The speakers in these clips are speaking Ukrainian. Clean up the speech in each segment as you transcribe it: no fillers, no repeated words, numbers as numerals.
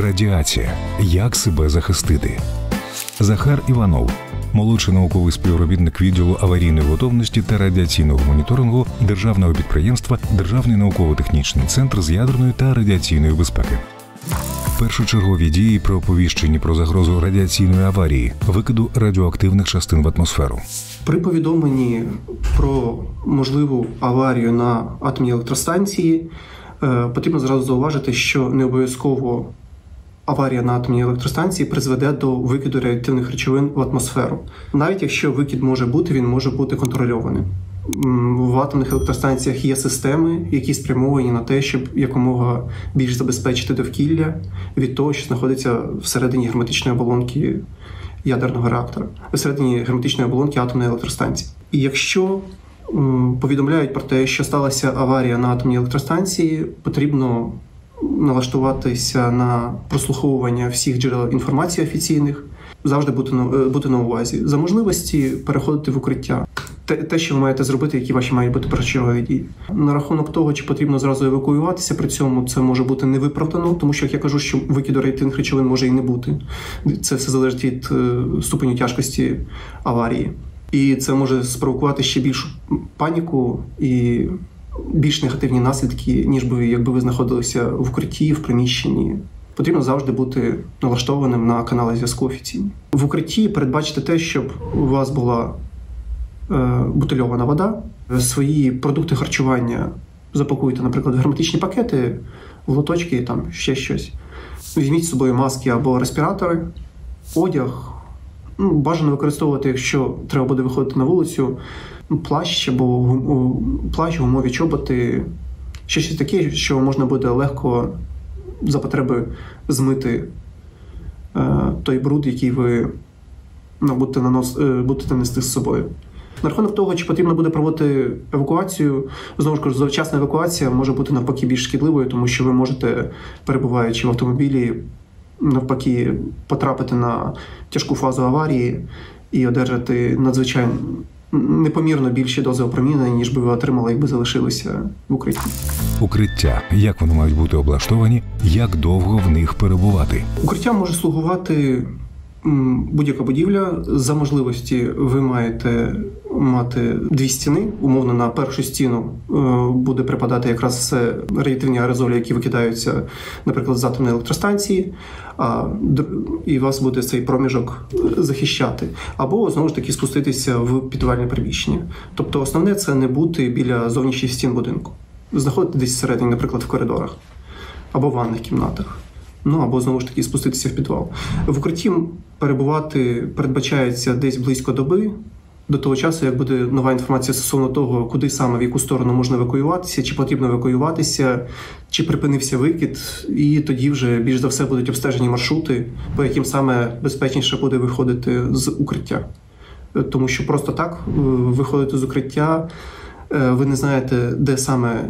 Радіація. Як себе захистити? Захар Іванов, молодший науковий співробітник відділу аварійної готовності та радіаційного моніторингу Державного підприємства Державний науково-технічний центр з ядерної та радіаційної безпеки. Першочергові дії при оповіщенні про загрозу радіаційної аварії, викиду радіоактивних частин в атмосферу. При повідомленні про можливу аварію на атомній електростанції потрібно зразу зауважити, що не обов'язково аварія на атомній електростанції призведе до викиду радіоактивних речовин в атмосферу. Навіть якщо викид може бути, він може бути контрольованим. В атомних електростанціях є системи, які спрямовані на те, щоб якомога більш забезпечити довкілля від того, що знаходиться всередині герметичної оболонки ядерного реактора, всередині герметичної оболонки атомної електростанції. І якщо повідомляють про те, що сталася аварія на атомній електростанції, потрібно налаштуватися на прослуховування всіх джерел інформації офіційних, завжди бути на увазі. За можливості переходити в укриття. Те, що ви маєте зробити, які ваші мають бути першочергові дії. На рахунок того, чи потрібно зразу евакуюватися, при цьому це може бути невиправдано, тому що, як я кажу, що викиду радіоактивних речовин може і не бути. Це все залежить від ступеню тяжкості аварії. І це може спровокувати ще більшу паніку і більш негативні наслідки, ніж якби ви знаходилися в укритті, в приміщенні. Потрібно завжди бути налаштованим на канали зв'язку офіційні. В укритті передбачте те, щоб у вас була бутильована вода. Свої продукти харчування запакуйте, наприклад, в герметичні пакети, в лоточки, там ще щось. Візьміть з собою маски або респіратори, одяг. Бажано використовувати, якщо треба буде виходити на вулицю, плащ або плащ, гумові чоботи, щось таке, що можна буде легко за потреби змити той бруд, який ви будете нести з собою. На рахунок того, чи потрібно буде проводити евакуацію, знову ж кажу, завчасна евакуація може бути навпаки більш шкідливою, тому що ви можете, перебуваючи в автомобілі, навпаки потрапити на тяжку фазу аварії і одержати надзвичайно непомірно більші дози опромінення, ніж би ви отримали, якби залишилися в укритті. Укриття. Як вони мають бути облаштовані? Як довго в них перебувати? Укриття може слугувати будь-яка будівля. За можливості ви маєте мати дві стіни. Умовно, на першу стіну буде припадати якраз все радіоактивні аерозолі, які викидаються, наприклад, з атомної електростанції, і вас буде цей проміжок захищати. Або, знову ж таки, спуститися в підвальне приміщення. Тобто основне – це не бути біля зовнішніх стін будинку. Знаходити десь всередині, наприклад, в коридорах або в ванних кімнатах. Або, знову ж таки, спуститися в підвал. В укритті перебувати передбачається десь близько доби, до того часу, як буде нова інформація стосовно того, куди саме, в яку сторону можна евакуюватися, чи потрібно евакуюватися, чи припинився викид, і тоді вже більш за все будуть обстежені маршрути, по яким саме безпечніше буде виходити з укриття. Тому що просто так виходити з укриття, ви не знаєте, де саме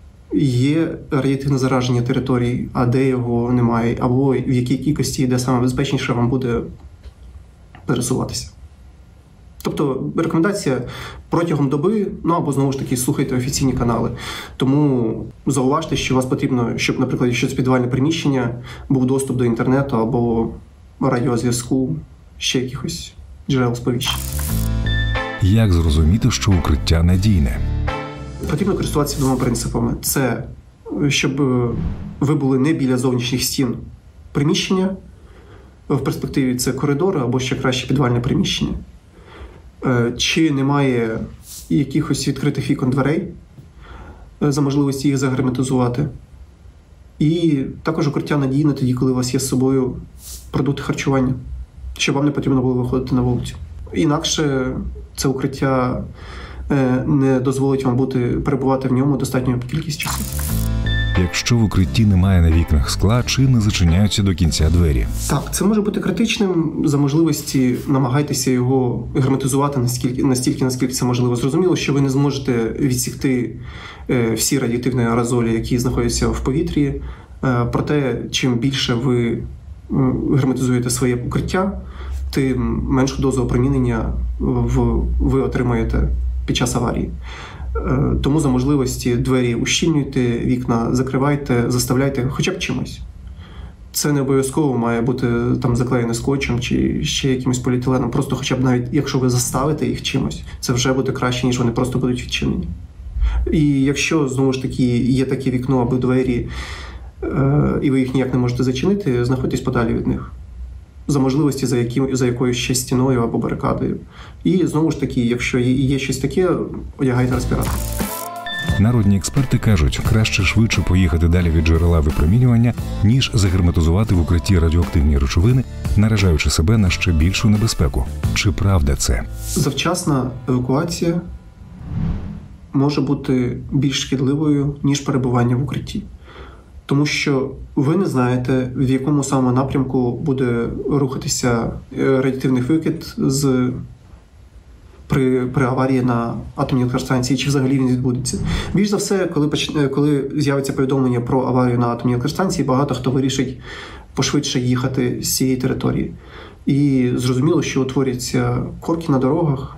є радіоактивне зараження територій, а де його немає, або в якій кількості, де саме безпечніше вам буде пересуватися. Тобто рекомендація протягом доби, або, знову ж таки, слухайте офіційні канали. Тому зауважте, що вас потрібно, щоб, наприклад, якщо це підвальне приміщення, був доступ до інтернету або радіозв'язку, ще якихось джерел сповіщень. Як зрозуміти, що укриття надійне? Потрібно користуватися двома принципами. Це, щоб ви були не біля зовнішніх стін приміщення, в перспективі це коридори або ще краще підвальне приміщення. Чи немає якихось відкритих вікон дверей, за можливості їх загерметизувати. І також укриття надійне тоді, коли у вас є з собою продукти харчування, щоб вам не потрібно було виходити на вулицю. Інакше це укриття не дозволить вам перебувати в ньому достатньою кількість часу. Якщо в укритті немає на вікнах скла, чи не зачиняються до кінця двері? Так, це може бути критичним. За можливості намагайтеся його герметизувати настільки, наскільки це можливо. Зрозуміло, що ви не зможете відсікти всі радіоактивні аерозолі, які знаходяться в повітрі. Проте, чим більше ви герметизуєте своє укриття, тим меншу дозу опромінення ви отримаєте під час аварії. Тому за можливості двері ущільнюйте, вікна закривайте, заставляйте хоча б чимось. Це не обов'язково має бути там заклеєне скотчем чи ще якимось поліетиленом. Просто хоча б навіть, якщо ви заставите їх чимось, це вже буде краще, ніж вони просто будуть відчинені. І якщо, знову ж таки, є таке вікно або двері, і ви їх ніяк не можете зачинити, знаходьтесь подалі від них. За можливості, за якоюсь ще стіною або барикадою. І, знову ж таки, якщо є щось таке, одягайте респіратор. Народні експерти кажуть, краще швидше поїхати далі від джерела випромінювання, ніж загерметизувати в укритті радіоактивні речовини, наражаючи себе на ще більшу небезпеку. Чи правда це? Завчасна евакуація може бути більш шкідливою, ніж перебування в укритті. Тому що ви не знаєте, в якому саме напрямку буде рухатися радіоактивний викид при аварії на атомній електростанції, чи взагалі він відбудеться. Більш за все, коли з'явиться повідомлення про аварію на атомній електростанції, багато хто вирішить пошвидше їхати з цієї території. І зрозуміло, що утворюються корки на дорогах,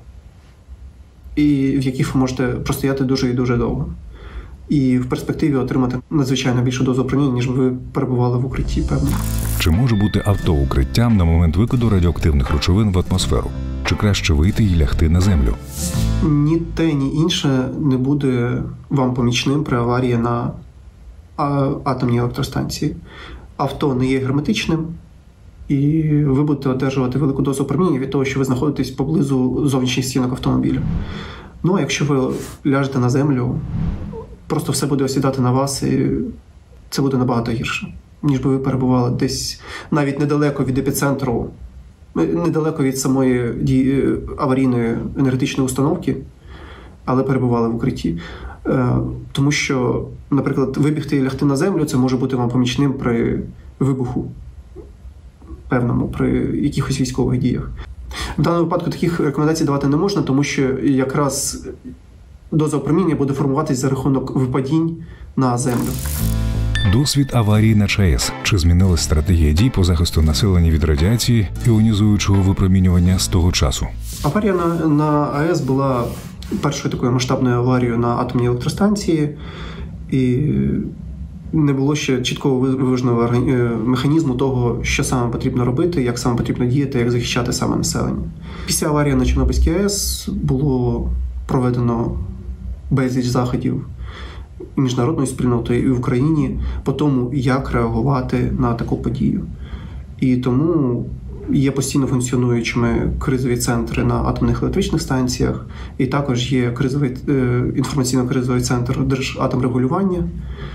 і в яких ви можете простояти дуже і дуже довго. І в перспективі отримати надзвичайно більшу дозу опромінення, ніж ви перебували в укритті, певно. Чи може бути авто укриттям на момент викиду радіоактивних речовин в атмосферу? Чи краще вийти і лягти на землю? Ні те, ні інше не буде вам помічним при аварії на атомній електростанції. Авто не є герметичним, і ви будете одержувати велику дозу опромінення від того, що ви знаходитесь поблизу зовнішніх стінок автомобіля. Ну, а якщо ви ляжете на землю, просто все буде осідати на вас, і це буде набагато гірше, ніж би ви перебували десь навіть недалеко від епіцентру, недалеко від самої аварійної енергетичної установки, але перебували в укритті. Тому що, наприклад, вибігти і лягти на землю – це може бути вам помічним при вибуху певному, при якихось військових діях. В даному випадку таких рекомендацій давати не можна, тому що якраз доза опромінення буде формуватись за рахунок випадінь на землю. Досвід аварії на ЧАЕС. Чи змінилась стратегія дій по захисту населення від радіації іонізуючого випромінювання з того часу? Аварія на АЕС була першою такою масштабною аварією на атомній електростанції, і не було ще чіткого виваженого механізму того, що саме потрібно робити, як саме потрібно діяти, як захищати саме населення. Після аварії на Чорнобильській АЕС було проведено безліч заходів і міжнародною спільнотою, і в Україні по тому, як реагувати на таку подію. І тому є постійно функціонуючими кризові центри на атомних електричних станціях, і також є інформаційно-кризовий центр Держатомрегулювання,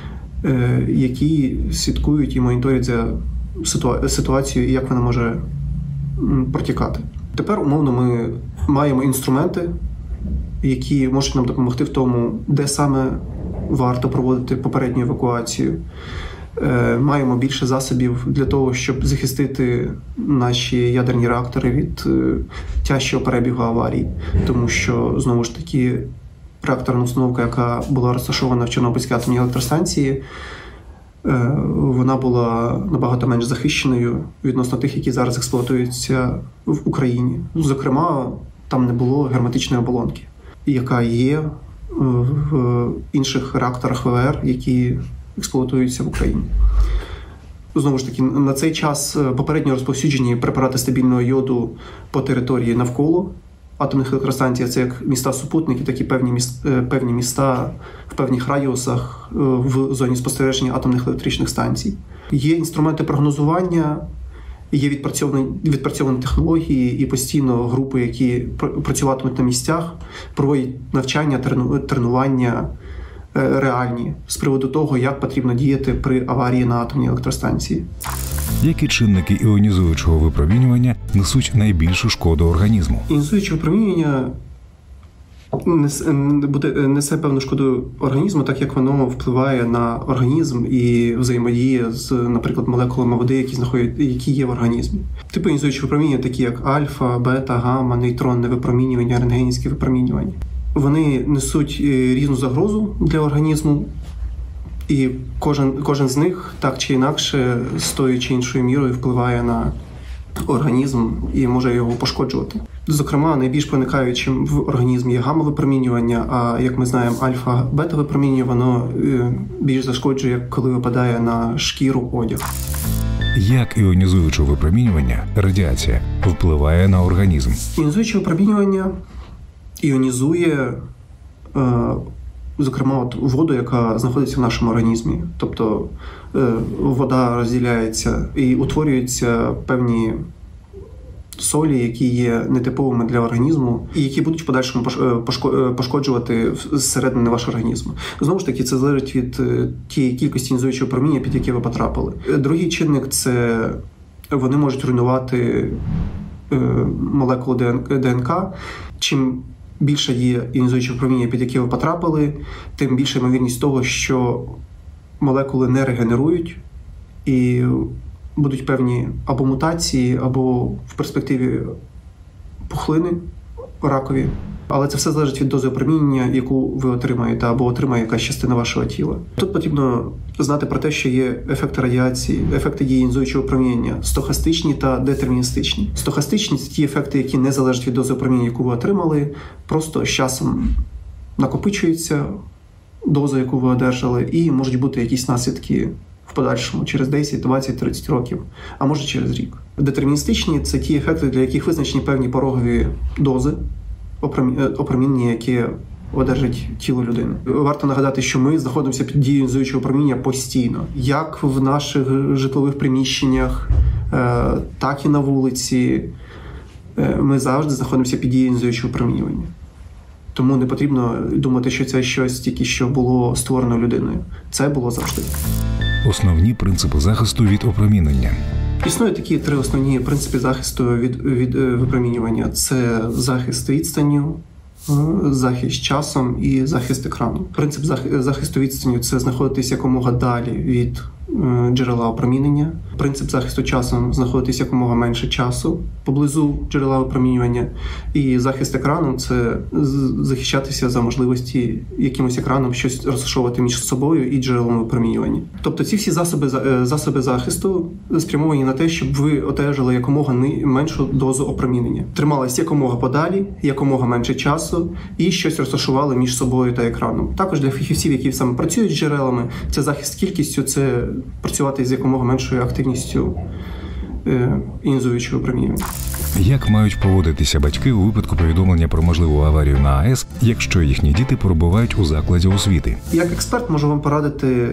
які слідкують і моніторять за ситуацією і як вона може протікати. Тепер, умовно, ми маємо інструменти, які можуть нам допомогти в тому, де саме варто проводити попередню евакуацію. Маємо більше засобів для того, щоб захистити наші ядерні реактори від тяжчого перебігу аварій. Тому що, знову ж таки, реакторна установка, яка була розташована в Чорнобильській атомній електростанції, вона була набагато менш захищеною відносно тих, які зараз експлуатуються в Україні. Зокрема, там не було герметичної оболонки, яка є в інших реакторах ВВР, які експлуатуються в Україні. Знову ж таки, на цей час попередньо розповсюджені препарати стабільного йоду по території навколо атомних електростанцій, це як міста-супутники, так і певні міста в певних радіусах в зоні спостереження атомних електричних станцій. Є інструменти прогнозування, є відпрацьовані технології і постійно групи, які працюватимуть на місцях, проводять навчання, тренування реальні з приводу того, як потрібно діяти при аварії на атомній електростанції. Які чинники іонізуючого випромінювання несуть найбільшу шкоду організму? Іонізуюче випромінювання несе певну шкоду організму, так як воно впливає на організм і взаємодіє з, наприклад, молекулами води, які є в організмі. Типи іонізуючого випромінювання такі як альфа, бета, гамма, нейтронне випромінювання, рентгенівське випромінювання. Вони несуть різну загрозу для організму, і кожен з них так чи інакше з тою чи іншою мірою впливає на організм і може його пошкоджувати. Зокрема, найбільш проникаючим в організм є гамма-випромінювання, а, як ми знаємо, альфа-бета-випромінювання, воно більш зашкоджує, коли випадає на шкіру, одяг. Як іонізуюче випромінювання, радіація, впливає на організм? Іонізуюче випромінювання іонізує, зокрема, воду, яка знаходиться в нашому організмі. Тобто вода розділяється і утворюються певні солі, які є нетиповими для організму і які будуть в подальшому пошкоджувати зсередини вашого організму. Знову ж таки, це залежить від тієї кількості іонізуючого проміння, під яке ви потрапили. Другий чинник – це вони можуть руйнувати молекули ДНК. Чим більше є іонізуючого проміння, під яке ви потрапили, тим більша ймовірність того, що молекули не регенерують і будуть певні або мутації, або в перспективі пухлини ракові. Але це все залежить від дози опромінення, яку ви отримаєте, або отримає якась частина вашого тіла. Тут потрібно знати про те, що є ефекти радіації, ефекти дії іонізуючого проміння, стохастичні та детерміністичні. Стохастичні – це ті ефекти, які не залежать від дози опромінення, яку ви отримали, просто з часом накопичується доза, яку ви одержали, і можуть бути якісь наслідки в подальшому, через 10, 20, 30 років, а може через рік. Детерміністичні – це ті ефекти, для яких визначені певні порогові дози опромінення, яке одержить тіло людини. Варто нагадати, що ми знаходимося під дією іонізуючого проміння постійно. Як в наших житлових приміщеннях, так і на вулиці. Ми завжди знаходимося під дією іонізуючого промінювання. Тому не потрібно думати, що це щось тільки що було створено людиною. Це було завжди. Основні принципи захисту від опромінення. Існують такі три основні принципи захисту від випромінювання. Це захист відстанню, захист часом і захист екрану. Принцип захисту відстанню – це знаходитися якомога далі від джерела опромінення. Принцип захисту часом – знаходитися якомога менше часу поблизу джерела опромінювання. І захист екрану – це захищатися за можливості якимось екраном щось розташовувати між собою і джерелом опромінювання. Тобто ці всі засоби захисту спрямовані на те, щоб ви одержали якомога меншу дозу опромінення. Тримались якомога подалі, якомога менше часу і щось розташували між собою та екраном. Також для фахівців, які саме працюють з джерелами, це захист кількістю, це працювати з якомога меншою активністю іонізуючого промінювання. Як мають поводитися батьки у випадку повідомлення про можливу аварію на АЕС, якщо їхні діти перебувають у закладі освіти? Як експерт можу вам порадити,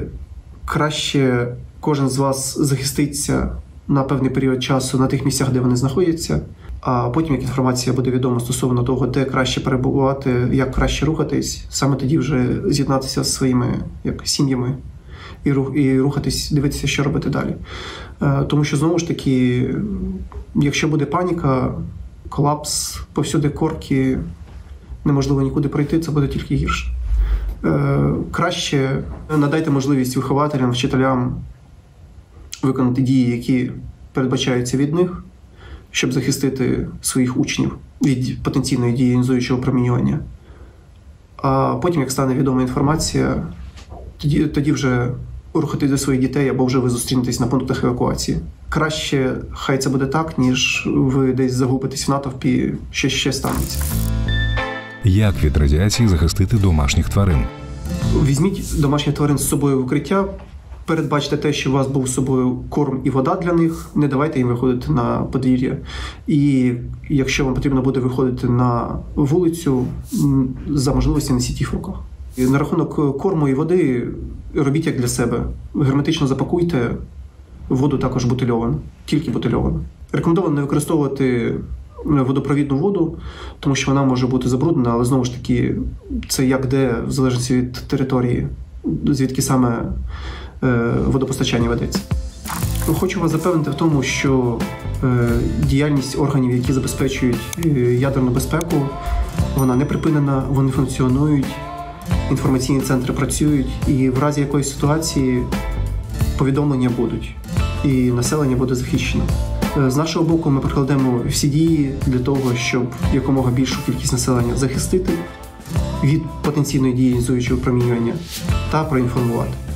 краще кожен з вас захиститься на певний період часу на тих місцях, де вони знаходяться, а потім, як інформація буде відома стосовно того, де краще перебувати, як краще рухатись, саме тоді вже з'єднатися з своїми сім'ями і рухатись, дивитися, що робити далі. Тому що, знову ж таки, якщо буде паніка, колапс, повсюди корки, неможливо нікуди пройти, це буде тільки гірше. Краще надайте можливість вихователям, вчителям виконати дії, які передбачаються від них, щоб захистити своїх учнів від потенційної дії іонізуючого промінювання. А потім, як стане відома інформація, тоді вже рухатись до своїх дітей, або вже ви зустрінетесь на пунктах евакуації. Краще хай це буде так, ніж ви десь загубитесь в натовпі, що ще станеться. Як від радіації захистити домашніх тварин? Візьміть домашніх тварин з собою в укриття, передбачте те, що у вас був з собою корм і вода для них, не давайте їм виходити на подвір'я. І якщо вам потрібно буде виходити на вулицю, за можливості несіть їх в руках. І на рахунок корму і води робіть як для себе. Герметично запакуйте, воду також бутильовану, тільки бутильовану. Рекомендовано не використовувати водопровідну воду, тому що вона може бути забруднена, але знову ж таки це як де, в залежності від території, звідки саме водопостачання ведеться. Хочу вас запевнити в тому, що діяльність органів, які забезпечують ядерну безпеку, вона не припинена, вони функціонують, інформаційні центри працюють, і в разі якоїсь ситуації повідомлення будуть, і населення буде захищено. З нашого боку ми прикладемо всі дії для того, щоб якомога більшу кількість населення захистити від потенційної дії іонізуючого промінювання та проінформувати.